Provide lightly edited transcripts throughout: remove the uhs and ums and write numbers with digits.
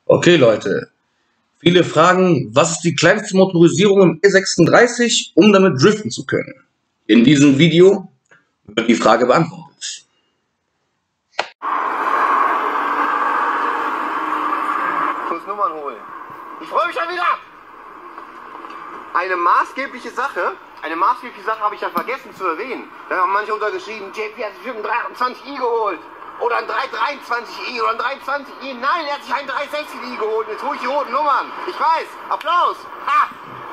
Okay, Leute. Viele fragen, was ist die kleinste Motorisierung im E36, um damit driften zu können? In diesem Video wird die Frage beantwortet. Ich muss Nummern holen. Ich freue mich schon wieder! Eine maßgebliche Sache habe ich ja vergessen zu erwähnen. Da haben manche untergeschrieben, JP hat sich einen 328i geholt. Oder ein 323i oder ein 320i. Nein, er hat sich einen 360i geholt. Jetzt hole ich die roten Nummern. Ich weiß. Applaus. Ha!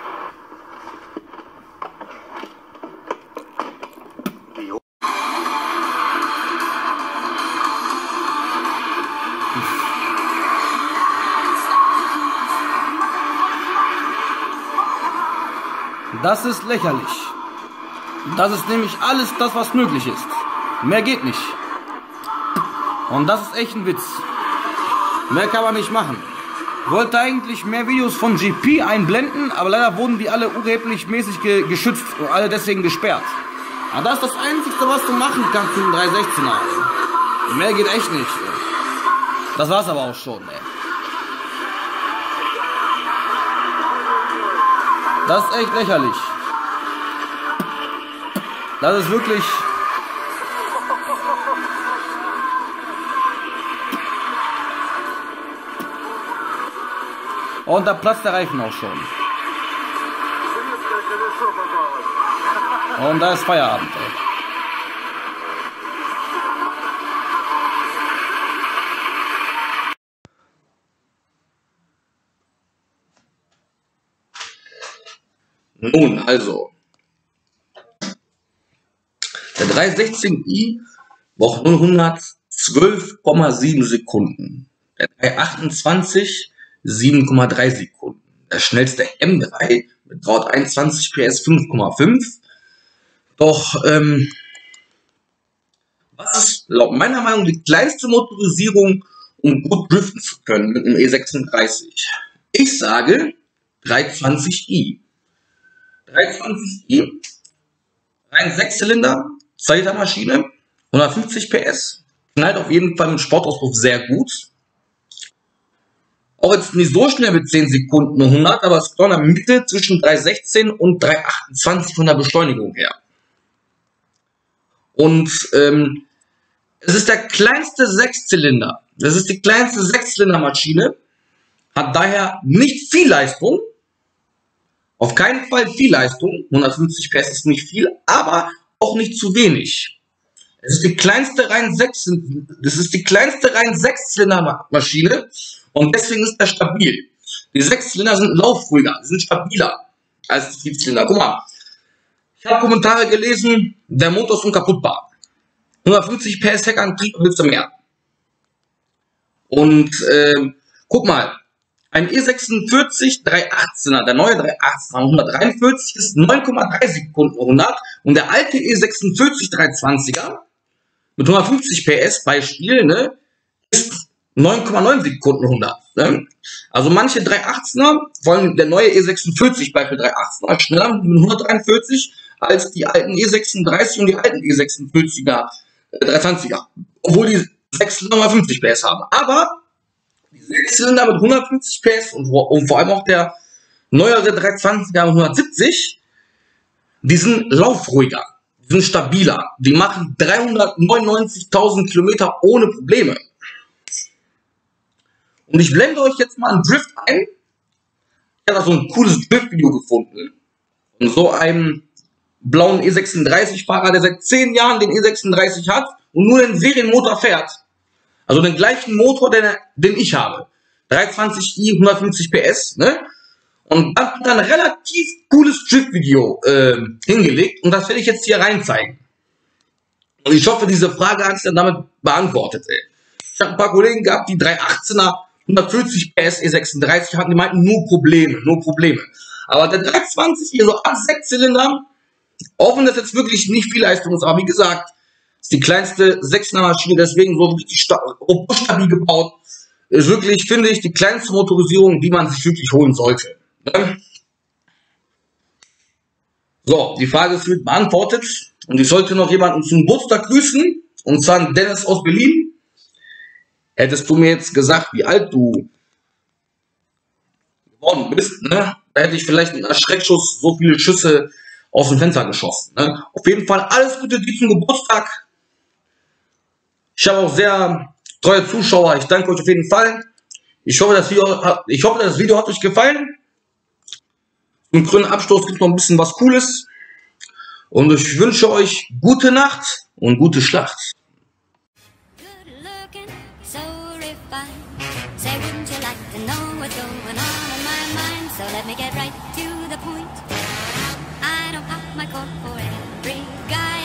Das ist lächerlich. Das ist nämlich alles das, was möglich ist. Mehr geht nicht. Und das ist echt ein Witz. Mehr kann man nicht machen. Ich wollte eigentlich mehr Videos von GP einblenden, aber leider wurden die alle urheberrechtmäßig geschützt und alle deswegen gesperrt. Aber das ist das Einzige, was du machen kannst mit dem 316er. Mehr geht echt nicht. Das war's aber auch schon, ey. Das ist echt lächerlich. Das ist wirklich... Und da platzt der Reifen auch schon. Und da ist Feierabend, ey. Nun, also, der 316i braucht nur 112,7 Sekunden. Der 328 7,3 Sekunden. Der schnellste M3 mit 321 PS 5,5. Doch, was ist laut meiner Meinung die kleinste Motorisierung, um gut driften zu können mit einem E36? Ich sage 320i. 320i, rein 6-Zylinder, 2-Liter-Maschine, 150 PS, knallt auf jeden Fall im Sportauspuff sehr gut. Auch jetzt nicht so schnell mit 10 Sekunden 100, aber es ist in der Mitte zwischen 316 und 328 von der Beschleunigung her. Und es ist der kleinste 6-Zylinder. Das ist die kleinste 6-Zylinder-Maschine, hat daher nicht viel Leistung. Auf keinen Fall viel Leistung, 150 PS ist nicht viel, aber auch nicht zu wenig. Es ist die kleinste rein 6-Zylinder-Maschine und deswegen ist er stabil. Die 6-Zylinder sind laufruhiger, sind stabiler als die 4-Zylinder. Guck mal, ich habe Kommentare gelesen, der Motor ist unkaputtbar. 150 PS Heckantrieb, willst du mehr? Und guck mal, ein E46 318er, der neue 318er 143 ist 9,3 Sekunden 100 und der alte E46 320er mit 150 PS Beispiel, ne, ist 9,9 Sekunden 100. Ne? Also manche 318er wollen der neue E46 Beispiel 318er schneller mit 143 als die alten E36 und die alten E46er 320er, obwohl die 650 PS haben. Aber die 6-Zylinder mit 150 PS und vor allem auch der neuere 320er mit 170, die sind laufruhiger, die sind stabiler, die machen 399.000 Kilometer ohne Probleme. Und ich blende euch jetzt mal einen Drift ein. Ich habe da so ein cooles Drift-Video gefunden. Und so einen blauen E36-Fahrer, der seit 10 Jahren den E36 hat und nur den Serienmotor fährt. Also den gleichen Motor, den ich habe. 320i, 150 PS, ne? Und da hat ein relativ cooles Drift-Video hingelegt und das werde ich jetzt hier rein zeigen. Und ich hoffe, diese Frage hat sich dann damit beantwortet, ey. Ich habe ein paar Kollegen gehabt, die 318er, 140 PS E36 hatten, die meinten nur Probleme. Aber der 320 hier so als 6-Zylinder, auch wenn das jetzt wirklich nicht viel Leistung ist, aber wie gesagt, ist die kleinste 6er-Maschine, deswegen so richtig robust stabil gebaut. Ist wirklich, finde ich, die kleinste Motorisierung, die man sich wirklich holen sollte. Ne? So, die Frage ist wird beantwortet. Und ich sollte noch jemanden zum Geburtstag grüßen. Und zwar Dennis aus Berlin. Hättest du mir jetzt gesagt, wie alt du worden bist, ne, da hätte ich vielleicht mit einem Schreckschuss so viele Schüsse aus dem Fenster geschossen. Ne. Auf jeden Fall alles Gute dir zum Geburtstag. Ich habe auch sehr treue Zuschauer. Ich danke euch auf jeden Fall. Ich hoffe, das Video hat euch gefallen. Zum grünen Abschluss gibt es noch ein bisschen was Cooles. Und ich wünsche euch gute Nacht und gute Schlacht. Let me get right to the point. I don't pop my cork for every guy